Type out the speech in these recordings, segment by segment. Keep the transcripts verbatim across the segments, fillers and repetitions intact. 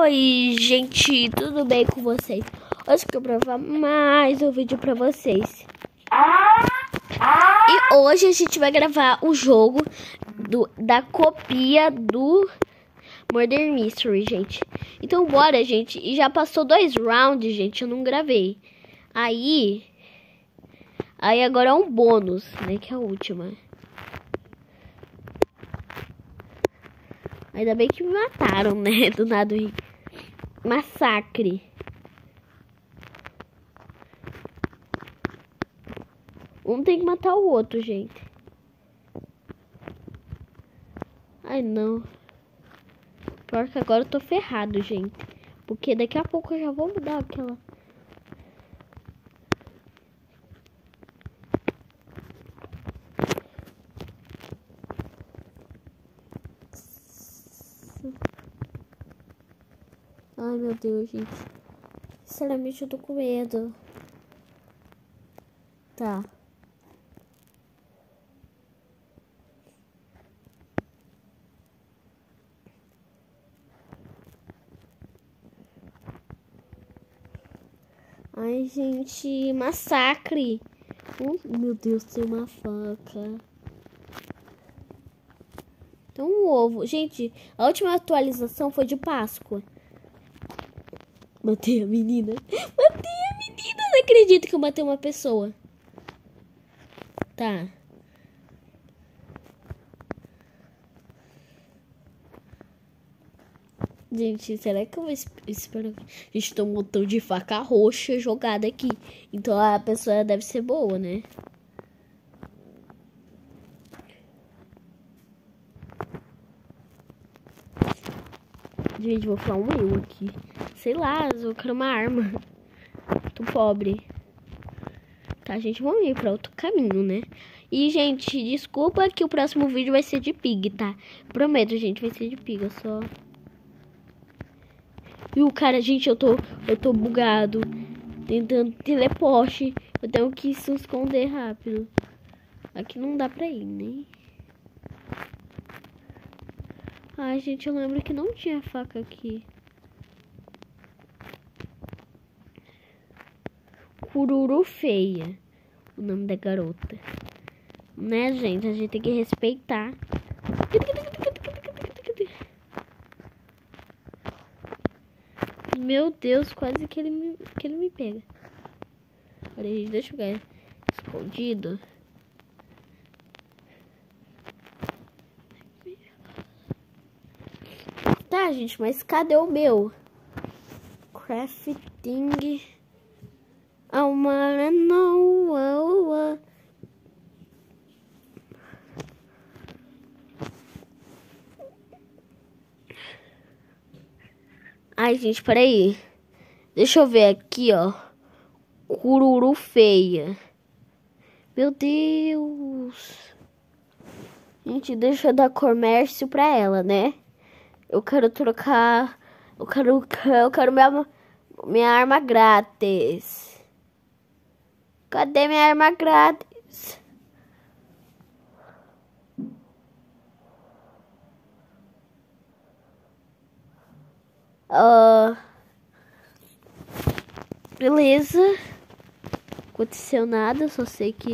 Oi, gente, tudo bem com vocês? Hoje que eu vou gravar mais um vídeo pra vocês. E hoje a gente vai gravar o jogo do, da copia do Murder Mystery, gente. Então bora, gente. E já passou dois rounds, gente, eu não gravei. Aí, aí agora é um bônus, né, que é a última. Ainda bem que me mataram, né, do nada. Massacre. Um tem que matar o outro, gente. Ai, não. Pior que agora eu tô ferrado, gente. Porque daqui a pouco eu já vou mudar aquela... Ai, meu Deus, gente. Sinceramente, eu tô com medo. Tá. Ai, gente, massacre. Oh, meu Deus, tem uma faca. Tem um ovo. Gente, a última atualização foi de Páscoa. Matei a menina. Matei a menina. Não acredito que eu matei uma pessoa. Tá. Gente, será que eu vou esperar? Gente, tem um montão de faca roxa jogada aqui. Então a pessoa deve ser boa, né? Gente, vou falar um eu aqui. Sei lá, eu quero uma arma. Tô pobre. Tá, gente, vamos ir pra outro caminho, né? E, gente, desculpa que o próximo vídeo vai ser de pig, tá? Prometo, gente, vai ser de pig, eu só... E o cara, gente, eu tô, eu tô bugado. Tentando teleporte. Eu tenho que se esconder rápido. Aqui não dá pra ir, né? Ai, gente, eu lembro que não tinha faca aqui. Cururu Feia. O nome da garota. Né, gente? A gente tem que respeitar. Meu Deus, quase que ele me, que ele me pega. Peraí, gente, deixa eu ficar escondido. Tá, gente, mas cadê o meu? Crafting. I wanna know. Oh, oh. Ai, gente, peraí. Deixa eu ver aqui, ó. Cururu Feia. Meu Deus. Gente, deixa eu dar comércio pra ela, né? Eu quero trocar... Eu quero, eu quero minha, minha arma grátis. Cadê minha arma grátis? Uh, beleza. Aconteceu nada, só sei que...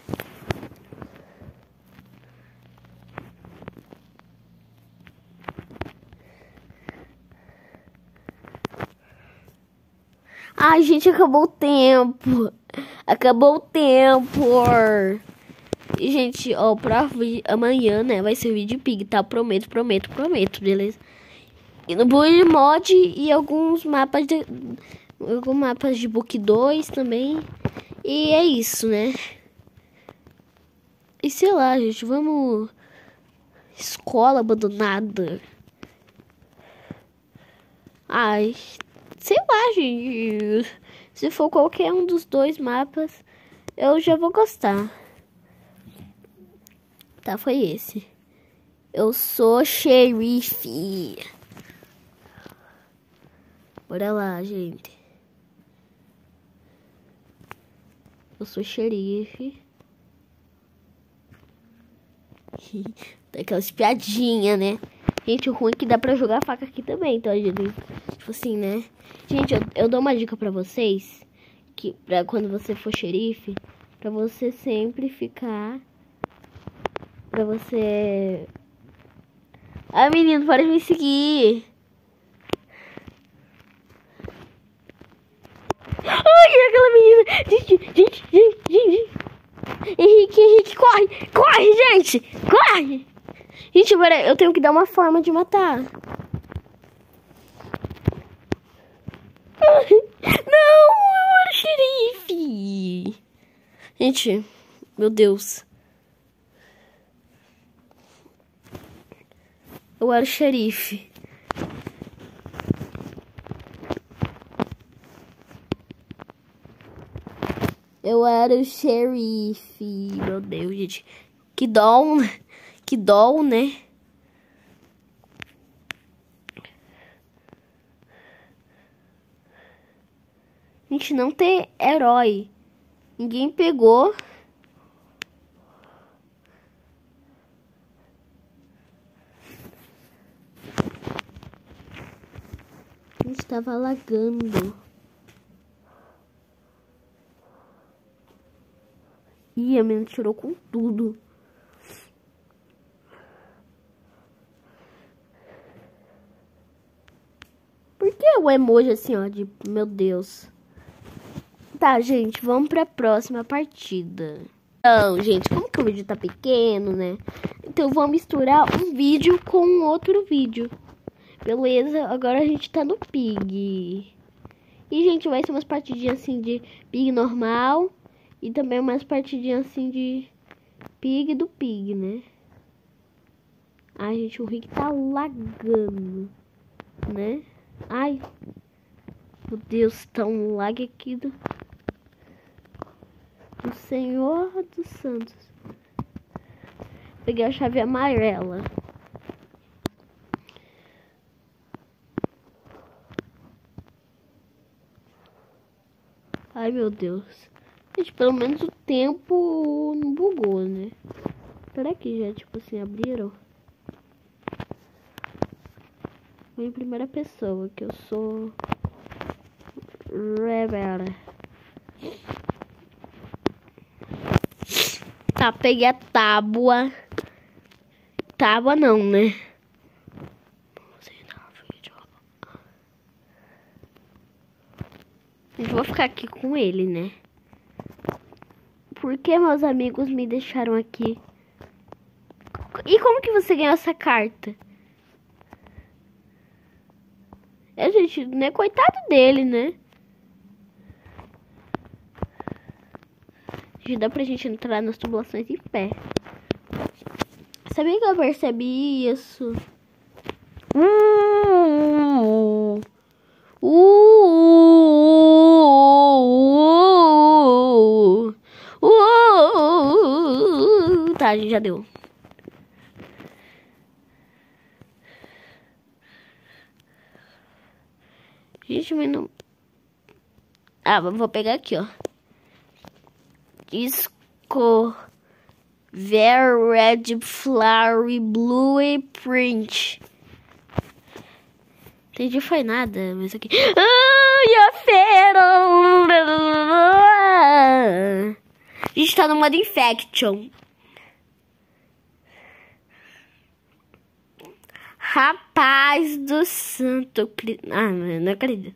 Ai, gente, acabou o tempo. Acabou o tempo. E, gente, ó, pra amanhã, né, vai ser vídeo pig, tá? Prometo, prometo, prometo, beleza? E no Bully Mod e alguns mapas de... Alguns mapas de Book dois também. E é isso, né? E sei lá, gente, vamos... Escola abandonada. Ai... Sei lá, gente. Se for qualquer um dos dois mapas, eu já vou gostar. Tá, foi esse. Eu sou xerife. Bora lá, gente. Eu sou xerife. Daquelas piadinhas, né? Gente, o ruim é que dá pra jogar faca aqui também, então, gente, tipo assim, né? Gente, eu, eu dou uma dica pra vocês, que pra quando você for xerife, pra você sempre ficar, pra você... Ah, menino, para de me seguir. Ai, aquela menina. Gente, gente, gente, gente. Henrique, Henrique, corre, corre, gente, corre. Gente, agora eu tenho que dar uma forma de matar. Não, eu era xerife. Gente, meu Deus. Eu era o xerife. Eu era o xerife. Meu Deus, gente. Que dó, que dó, né? Gente, não tem herói. Ninguém pegou. A gente tava lagando. Ih, a menina tirou com tudo. Por que o emoji assim, ó, de meu Deus? Tá, gente, vamos pra próxima partida. Então, gente, como que o vídeo tá pequeno, né? Então eu vou misturar um vídeo com outro vídeo. Beleza? Agora a gente tá no Pig. E, gente, vai ser umas partidinhas assim de Pig normal. E também umas partidinhas assim de Pig do Pig, né? Ai, gente, o Rick tá lagando, né? Ai, meu Deus, tá um lag aqui do, do Senhor dos Santos. Peguei a chave amarela. Ai, meu Deus. Gente, pelo menos o tempo não bugou, né? Será que já, tipo assim, abriram? Vou em primeira pessoa, que eu sou... Rebel. Tá, peguei a tábua. Tábua não, né? Eu vou ficar aqui com ele, né? Por que meus amigos me deixaram aqui? E como que você ganhou essa carta? É, gente, não é coitado dele, né? Já dá pra gente entrar nas tubulações em pé. Sabia que eu percebi isso? Uh, uh, uh, uh, uh, tá, já deu. Gente, mas não... Ah, vou pegar aqui, ó. Disco Very Red Flowery Blue Print. Entendi, foi nada, mas aqui. Ai, a fera! A gente tá no modo Infection. Rapaz do santo. Ah, não acredito.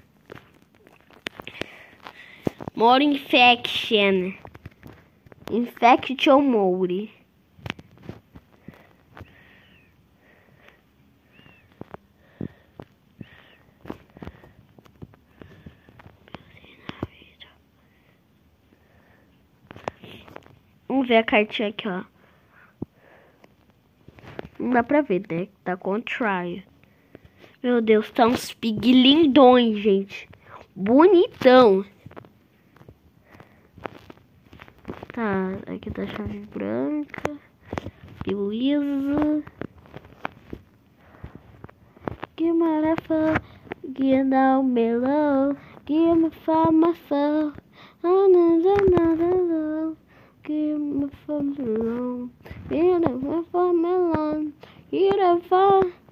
More Infection. Infection Mode. Vamos ver a cartinha aqui, ó. Não dá pra ver, né? Tá com try. Meu Deus, tá uns pig lindões, gente. Bonitão. Tá, aqui tá a chave branca. Beleza. Que maravilha. Get down below. Give me five my phone. Oh, no, no, no, no. Give me five my phone. Give me five my phone. Give me five.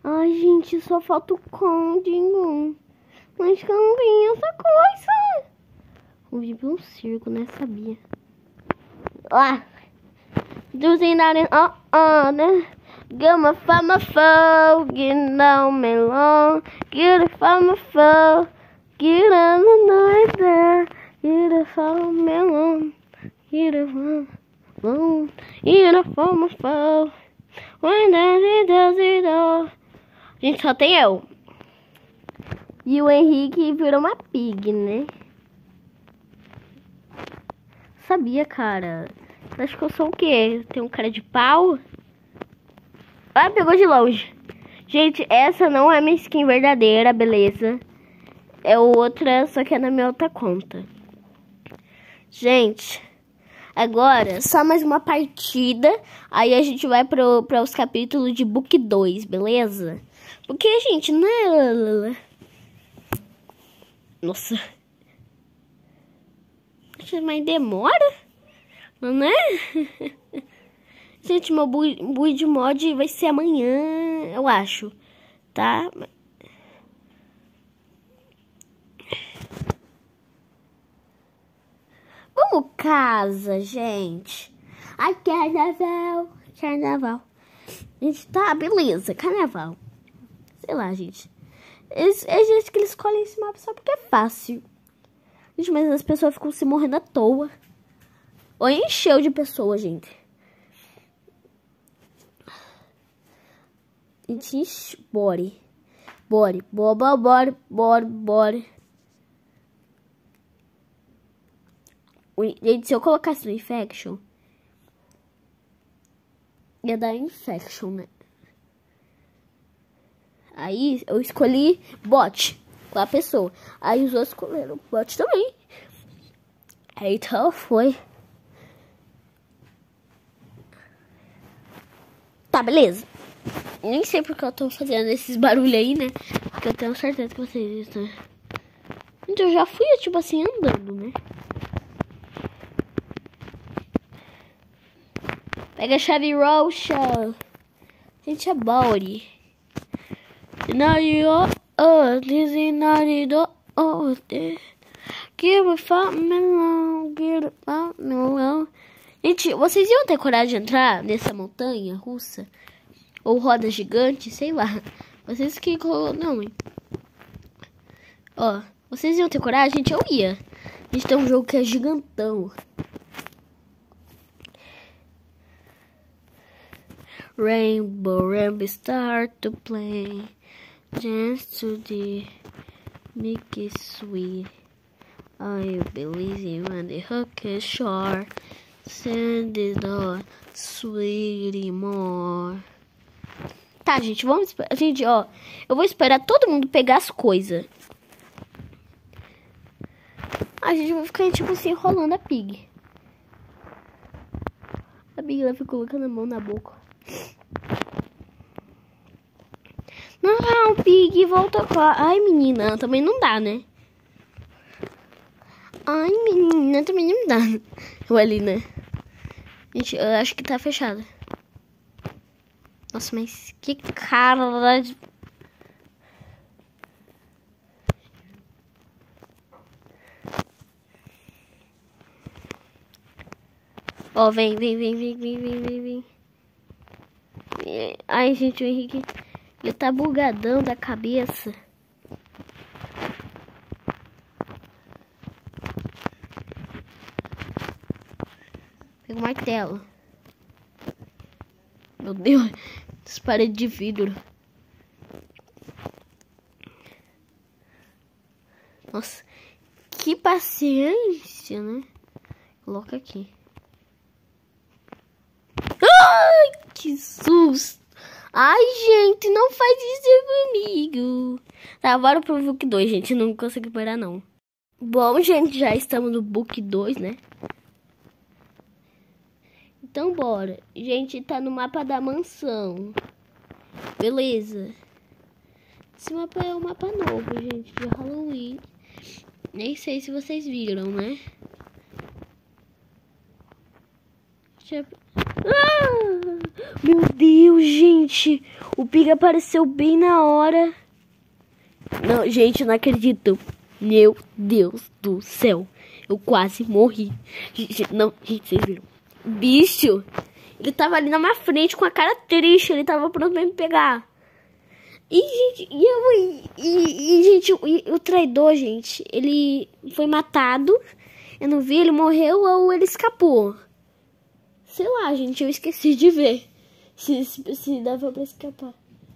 Ai, gente, só falta o código. Mas que eu não vi essa coisa. Eu vi um circo, né? Sabia. Lá. Duzinare, oh, oh, né? Gama, fama, fogo, não melão. Get fama, fogo, get on the night, get a fama, melão. Get a fama, melão. Get a fama, fogo. When does it, does it all. Gente, só tem eu. E o Henrique virou uma pig, né? Sabia, cara. Acho que eu sou o quê? Tem um cara de pau? Ah, pegou de longe. Gente, essa não é minha skin verdadeira, beleza? É outra, só que é na minha outra conta. Gente, agora só mais uma partida. Aí a gente vai para os capítulos de Book dois, beleza? Porque, gente, não é... Nossa. Mas demora? Não é? Gente, meu build mod vai ser amanhã, eu acho. Tá? Vamos casa, gente. Ai, carnaval. Carnaval. Gente, tá, beleza. Carnaval. Sei lá, gente. Eles, é gente que eles escolhem esse mapa só porque é fácil. Gente, mas as pessoas ficam se morrendo à toa. Ou encheu de pessoas, gente. Gente, bore. Bore. Bora, bora, bora, bora. Gente, se eu colocasse no Infection, ia dar Infection, né? Aí eu escolhi bot com a pessoa. Aí os outros escolheram bot também. Aí então foi. Tá, beleza. Nem sei porque eu tô fazendo esses barulhos aí, né? Porque eu tenho certeza que vocês estão. Então eu já fui, tipo assim, andando, né? Pega a chave roxa. Gente, é body. Scenario, oh, this scenario, oh, give a fuck melão, give a fuck melão. Gente, vocês iam ter coragem de entrar nessa montanha russa? Ou roda gigante, sei lá. Vocês que... Não, hein? Ó, vocês iam ter coragem? Gente, eu ia. A gente tem um jogo que é gigantão. Rainbow, rainbow, start to play. Dance to the Mickey sweet. I believe when the hook is short. Send it on, sweetie more. Tá, gente, vamos esperar. Gente, ó, eu vou esperar todo mundo pegar as coisas. A gente vai ficar, tipo assim, enrolando a pig. A pig, ela fica colocando a mão na boca. Não, pig, volta cá. Ai, menina, também não dá, né? Ai, menina, também não dá. Eu ali, né? Gente, eu acho que tá fechada. Nossa, mas que cara de... Ó, oh, vem, vem, vem, vem, vem, vem, vem, vem. Ai, gente, o Henrique, ele tá bugadão da cabeça. Pega o martelo. Meu Deus, essas paredes de vidro. Nossa, que paciência, né? Coloca aqui. Ai, que susto. Ai, gente, não faz isso comigo. Tá, bora pro Book dois, gente. Não consegui parar, não. Bom, gente, já estamos no Book dois, né? Então, bora. Gente, tá no mapa da mansão. Beleza. Esse mapa é um mapa novo, gente, de Halloween. Nem sei se vocês viram, né? Já... Ah, meu Deus, gente. O Pig apareceu bem na hora. Não, gente, não acredito. Meu Deus do céu. Eu quase morri. Gente, não, gente, vocês viram? Bicho, ele tava ali na minha frente com a cara triste. Ele tava pronto pra me pegar. E, gente, e eu, e, e, e gente, o, o traidor, gente, ele foi matado. Eu não vi, ele morreu ou ele escapou. Sei lá, gente, eu esqueci de ver se, se, se dava pra escapar.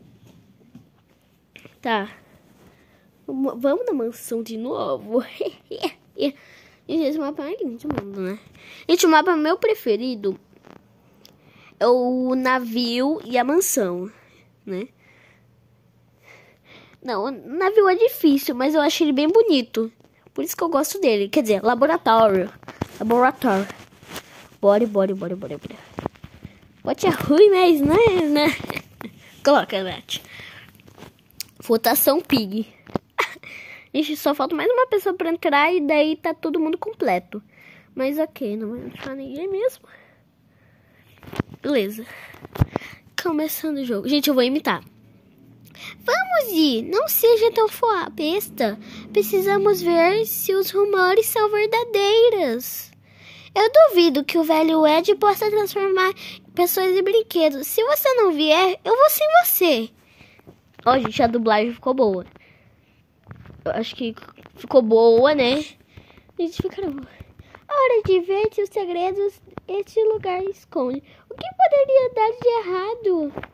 Tá. Vamos na mansão de novo. E esse mapa é muito mundo, né? Gente, o mapa meu preferido é o navio e a mansão, né? Não, o navio é difícil, mas eu acho ele bem bonito. Por isso que eu gosto dele. Quer dizer, laboratório. Laboratório. Bora, bora, bora, bora, bora. Pode é ruim, mas né, né? Coloca, Nath. Votação Pig. Gente, só falta mais uma pessoa pra entrar e daí tá todo mundo completo. Mas ok, não vai entrar ninguém mesmo. Beleza. Começando o jogo. Gente, eu vou imitar. Vamos ir, não seja tão besta. Precisamos ver se os rumores são verdadeiros. Eu duvido que o velho Ed possa transformar pessoas em brinquedos. Se você não vier, eu vou sem você. Ó, oh, gente, a dublagem ficou boa. Eu acho que ficou boa, né? Gente, caramba. Hora de ver se os segredos este lugar esconde. O que poderia dar de errado?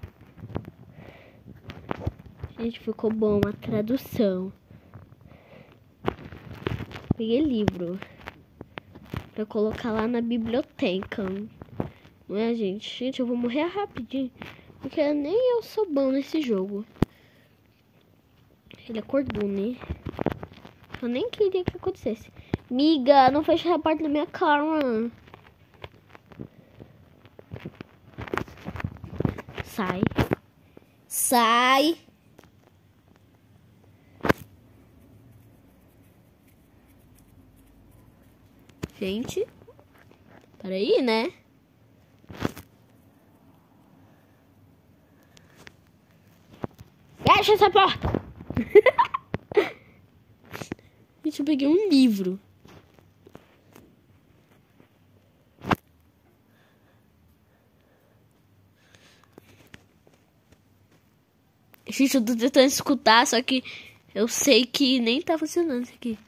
Gente, ficou bom a tradução. Peguei livro pra colocar lá na biblioteca. Não é, gente? Gente, eu vou morrer rapidinho, porque nem eu sou bom nesse jogo. Ele acordou, né? Eu nem queria que acontecesse. Miga, não fecha a porta da minha cara. Sai. Sai. Gente, peraí, né? Fecha essa porta! Gente, eu peguei um livro. Gente, eu tô tentando escutar, só que eu sei que nem tá funcionando isso aqui.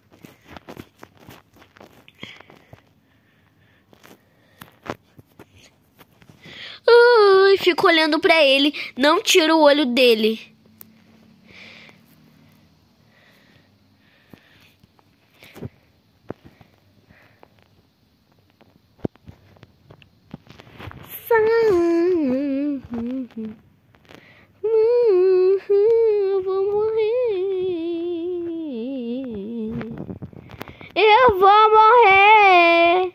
Ai, fico olhando pra ele. Não tiro o olho dele. Eu vou morrer. Eu vou morrer.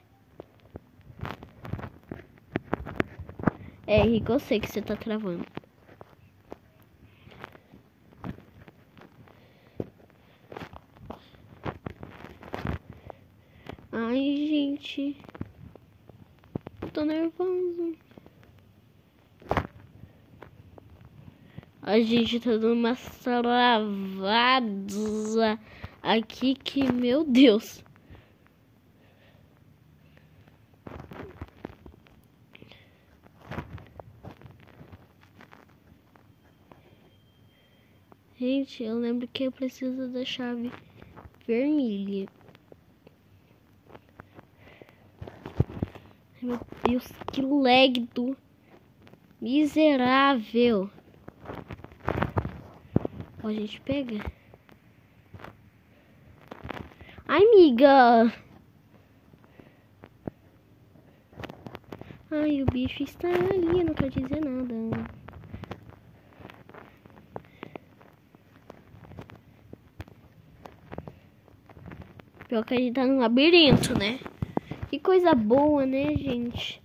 É, Henrique, eu sei que você tá travando. Ai, gente. Eu tô nervoso. A gente tá dando uma travada aqui que, meu Deus. Gente, eu lembro que eu preciso da chave vermelha. Meu Deus, que lag do miserável. Ó, a gente pega. Ai, amiga. Ai, o bicho está ali, não quer dizer nada. Pior que a gente tá num labirinto, né? Que coisa boa, né, gente?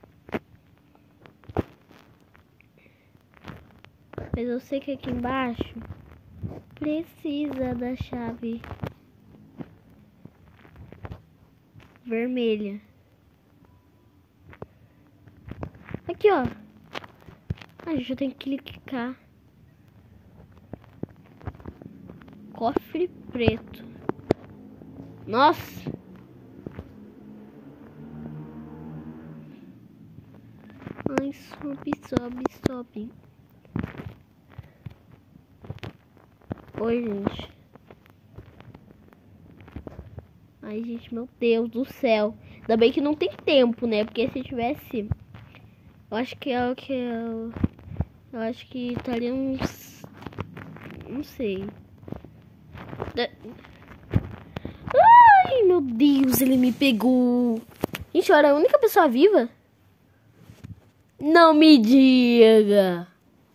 Mas eu sei que aqui embaixo precisa da chave vermelha. aqui, ó. Ah, gente, eu tenho que clicar. Cofre preto. Nossa. Ai, sobe, sobe, sobe. Oi, gente. Ai, gente, meu Deus do céu. Ainda bem que não tem tempo, né? Porque se tivesse... Eu acho que é o que eu... Eu acho que estaria uns... Não sei. Ai, meu Deus, ele me pegou. Gente, eu era a única pessoa viva? Não me diga.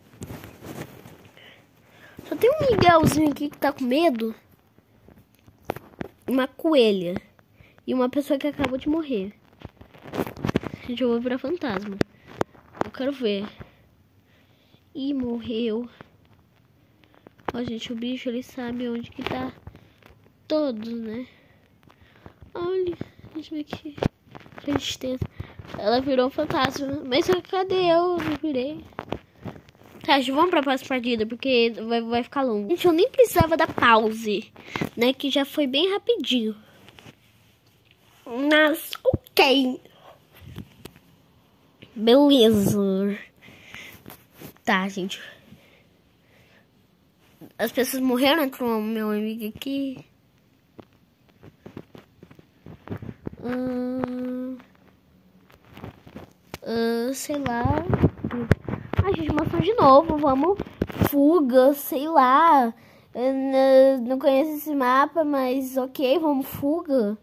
Só tem um Miguelzinho aqui que tá com medo. Uma coelha. E uma pessoa que acabou de morrer. Gente, eu vou virar fantasma. Eu quero ver. Ih, morreu. Ó, gente, o bicho, ele sabe onde que tá todos, né? Olha, deixa eu ver aqui. Tristeza. Ela virou um fantasma. Mas cadê eu? Eu virei. Tá, gente, vamos pra próxima partida, porque vai, vai ficar longo. Gente, eu nem precisava da pause, né? Que já foi bem rapidinho. Mas, ok. Beleza. Tá, gente. As pessoas morreram, entrou meu amigo aqui. Hum, hum, sei lá. A gente mostrou de novo. Vamos. Fuga, sei lá. Eu não conheço esse mapa, mas ok, vamos fuga.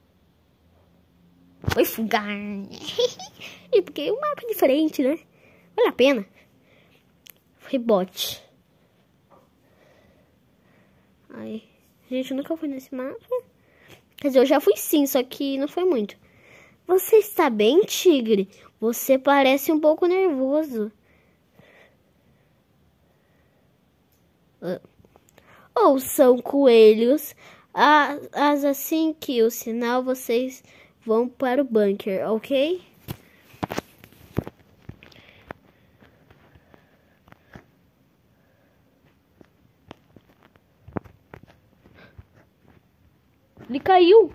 Foi fugar. E porque o mapa é diferente, né? Vale a pena. Foi bot. Ai, gente, eu nunca fui nesse mapa. Quer dizer, eu já fui sim, só que não foi muito. Você está bem, tigre? Você parece um pouco nervoso. Uh. Ou são coelhos. Ah, assim que o sinal, vocês vão para o bunker, ok? Ele caiu.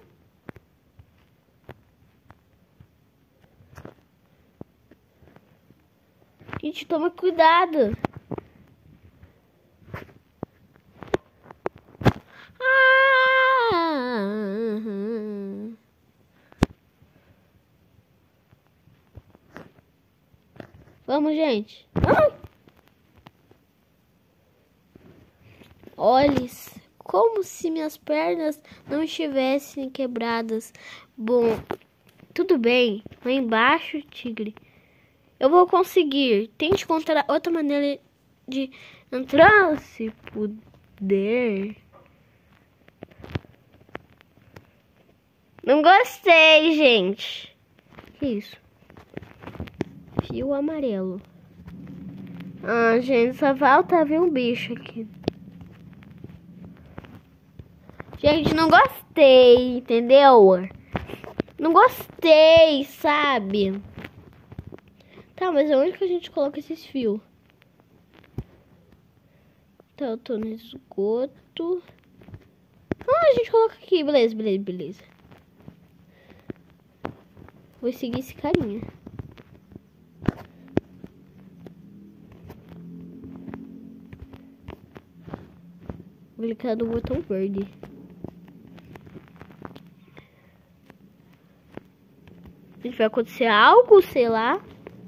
Gente, toma cuidado. Ah! Vamos, gente. Ah! Olhe, como se minhas pernas não estivessem quebradas. Bom, tudo bem. Lá embaixo, tigre. Eu vou conseguir. Tente encontrar outra maneira de entrar, se puder. Não gostei, gente. Que isso? Fio amarelo. Ah, gente, só falta ver um bicho aqui. Gente, não gostei, entendeu? Não gostei, sabe? Tá, mas onde que a gente coloca esses fios? Tá, eu tô no esgoto. Ah, a gente coloca aqui. Beleza, beleza, beleza. Vou seguir esse carinha. Vou clicar no botão verde. Vai acontecer algo, sei lá.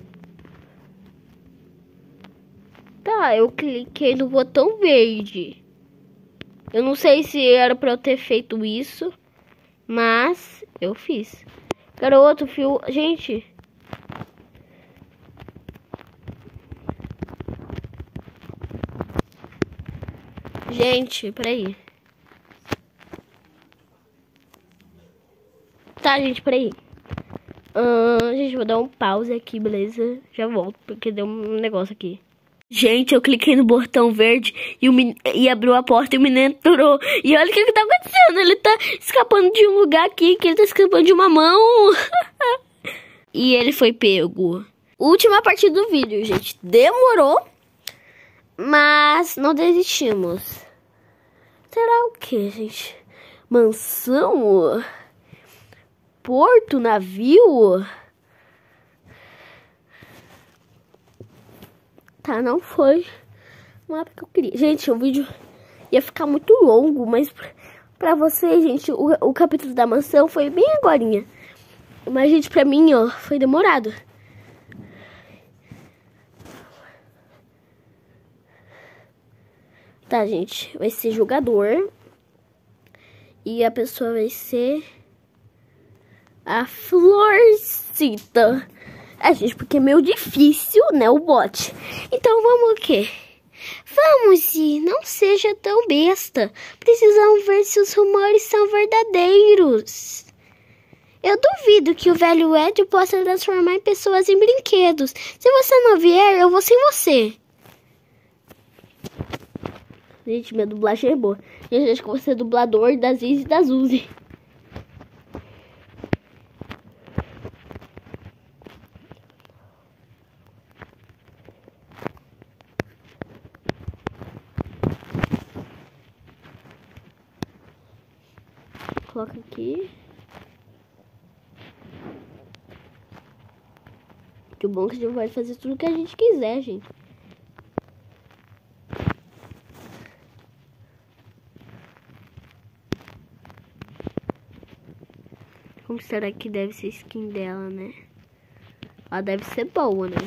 Tá, eu cliquei no botão verde. Eu não sei se era pra eu ter feito isso, mas eu fiz. Garoto, fio... Gente... Gente, peraí. Tá, gente, peraí. Uh, gente, vou dar um pause aqui, beleza? Já volto, porque deu um negócio aqui. Gente, eu cliquei no botão verde e, o men... e abriu a porta e o menino entrou. E olha o que que tá acontecendo. Ele tá escapando de um lugar aqui, que ele tá escapando de uma mão. E ele foi pego. Última parte do vídeo, gente. Demorou, mas não desistimos. Será o que, gente? Mansão? Porto? Navio? Tá, não foi o mapa que eu queria. Gente, o vídeo ia ficar muito longo, mas pra vocês, gente, o, o capítulo da mansão foi bem agorinha. Mas, gente, pra mim, ó, foi demorado. Tá, gente, vai ser jogador. E a pessoa vai ser a Florcita. É, gente, porque é meio difícil, né, o bot. Então, vamos o quê? Vamos, ir, não seja tão besta. Precisamos ver se os rumores são verdadeiros. Eu duvido que o velho Ed possa transformar pessoas em brinquedos. Se você não vier, eu vou sem você. Gente, minha dublagem é boa. Gente, acho que vou ser dublador da Ziz e da Zuzi. Coloca aqui. Que bom que a gente vai fazer tudo que a gente quiser, gente. Como será que deve ser a skin dela, né? Ela deve ser boa, né?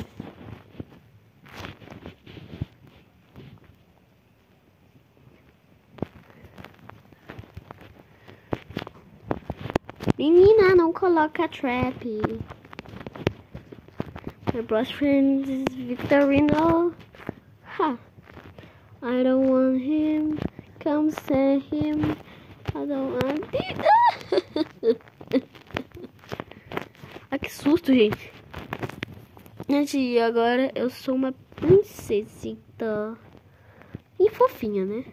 Menina, não coloca trap. My best friend is Victorino. Ha. I don't want him. Come say him. I don't want it. Ah, que susto, gente. Gente, e agora eu sou uma princesita. E fofinha, né?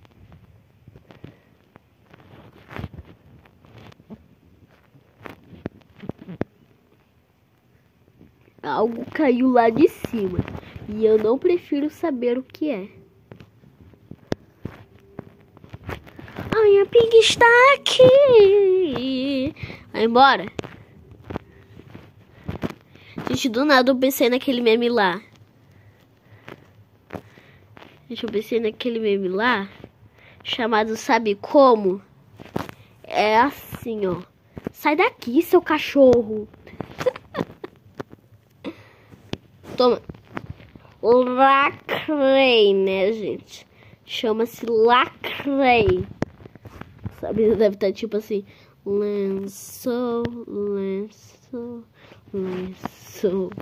Algo caiu lá de cima. E eu não prefiro saber o que é. A minha pig está aqui. Vai embora. Gente, do nada eu pensei naquele meme lá. Gente, eu pensei naquele meme lá. Chamado sabe como? É assim, ó. Sai daqui, seu cachorro. Toma. Lacrei, né, gente? Chama-se lacrei. Sabe, deve estar tipo assim. Lençol, lençol, lençol.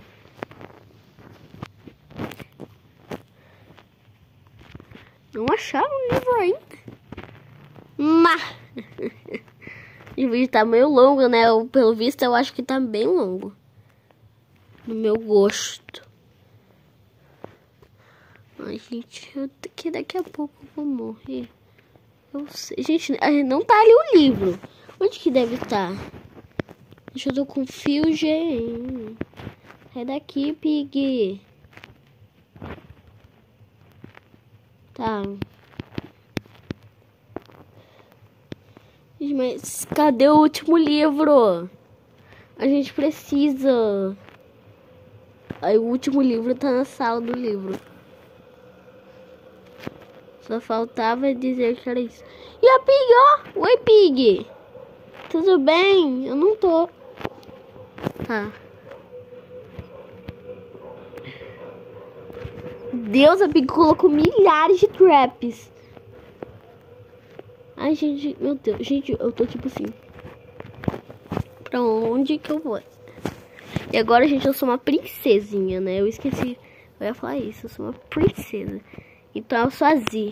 Não acharam o livro ainda. Mas o vídeo tá meio longo, né? Eu, pelo visto, eu acho que tá bem longo. No meu gosto. Ai, gente, eu, que daqui a pouco eu vou morrer. Eu sei. Gente, não tá ali o livro. Onde que deve estar? Deixa eu tô com Fusion. Sai daqui, Pig. Tá. Mas cadê o último livro? A gente precisa. Aí o último livro tá na sala do livro. Só faltava dizer que era isso. E a Pig, ó! Oi, Pig! Tudo bem? Eu não tô. Tá. Deus, a Pig colocou milhares de traps. Ai, gente, meu Deus. Gente, eu tô tipo assim. Pra onde que eu vou? E agora, gente, eu sou uma princesinha, né? Eu esqueci. Eu ia falar isso. Eu sou uma princesa. Então eu sou a Z.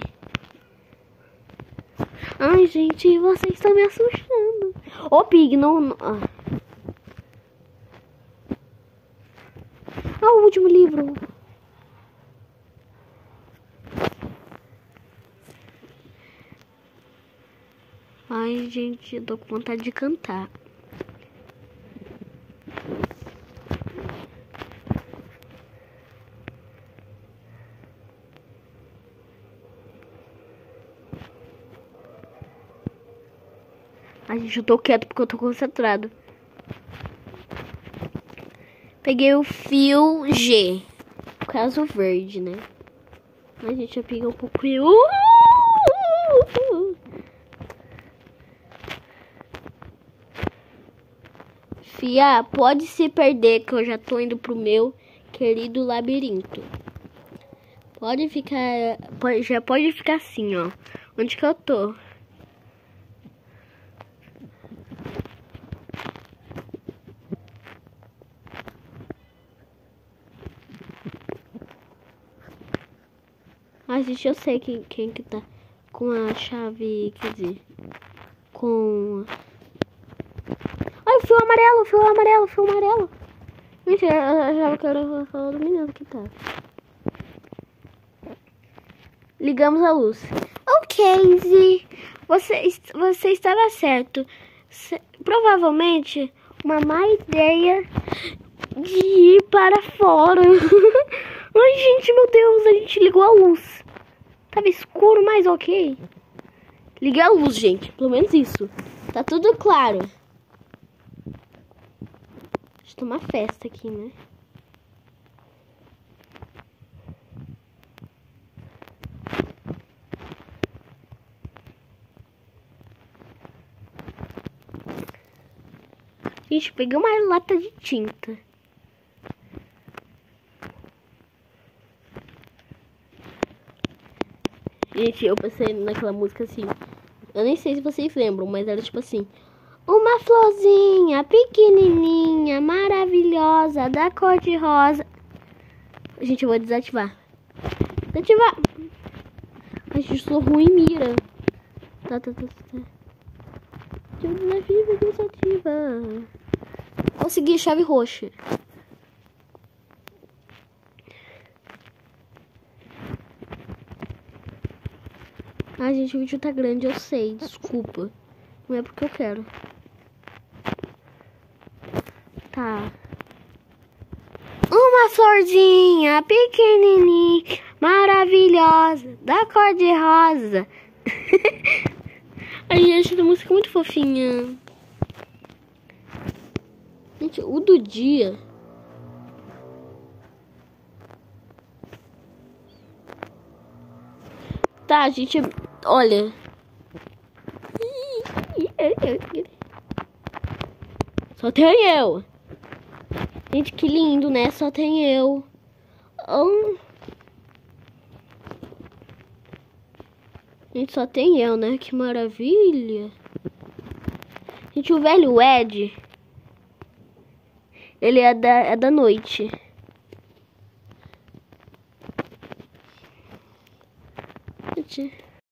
Ai, gente, vocês estão me assustando. Ô, Pig, não... não... Ah. ah, o último livro. Ai, gente, eu tô com vontade de cantar. Ai, gente, eu tô quieto porque eu tô concentrado. Peguei o fio G. No caso verde, né? A gente já pegou um pouco. Fia, pode se perder que eu já tô indo pro meu querido labirinto. Pode ficar, pode, já pode ficar assim, ó. Onde que eu tô? Ah, gente, eu sei quem, quem que tá com a chave, quer dizer, com... Ai, o fio amarelo, fio amarelo, fio amarelo. Gente, eu achava que era falar do menino que tá. Ligamos a luz. Ok, Zee, você, você estava certo. Se, provavelmente uma má ideia de ir para fora. Ai, gente, meu Deus, a gente ligou a luz. Tava escuro, mas ok. Liguei a luz, gente, pelo menos isso. Tá tudo claro. Deixa eu tomar festa aqui, né? Gente, peguei uma lata de tinta. Gente, eu pensei naquela música assim. Eu nem sei se vocês lembram, mas era tipo assim. Uma florzinha pequenininha, maravilhosa, da cor de rosa. Gente, eu vou desativar. Desativar. Ai, gente, eu sou ruim em mira. Tá, tá, tá, tá. Desativa, desativa. Consegui, chave roxa. Ah, gente, o vídeo tá grande, eu sei, desculpa. Não é porque eu quero. Tá. Uma florzinha pequenininha, maravilhosa, da cor de rosa. Ai, gente, essa música é muito fofinha. Gente, o do dia... Tá, gente, olha. Só tem eu. Gente, que lindo, né? Só tem eu. Oh. Gente, só tem eu, né? Que maravilha. Gente, o velho Ed, ele é da, é da noite. Gente...